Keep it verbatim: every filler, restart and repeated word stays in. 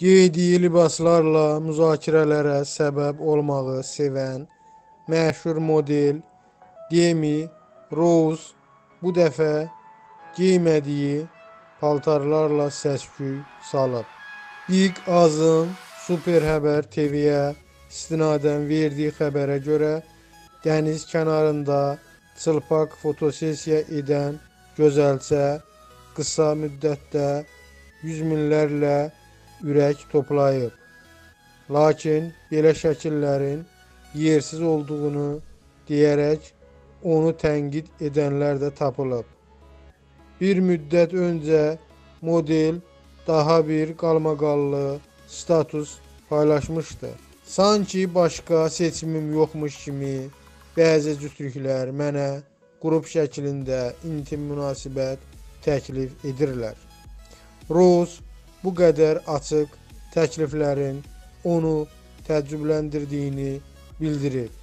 Geydiyi libaslarla müzakirələrə səbəb olmağı sevən məşhur model Demi Rose bu dəfə geymədiyi paltarlarla səs-küy salıb. Big Azın Super Xəbər T V-yə istinadən verdiyi xəbərə görə dəniz kənarında çılpaq fotosessiya edən gözəlcə qısa müddətdə yüz minlərlə ürək toplayıb. Lakin belə şəkillərin yersiz olduğunu deyərək onu tənqid edənlər də tapılıb. Bir müddət öncə model daha bir qalmaqallı status paylaşmışdı. Sanki başqa seçimim yoxmuş kimi bəzi cütlüklər mənə qrup şəklində intim münasibət təklif edirlər. Rose bu qədər açıq təkliflərin onu təəccübləndirdiyini bildirib.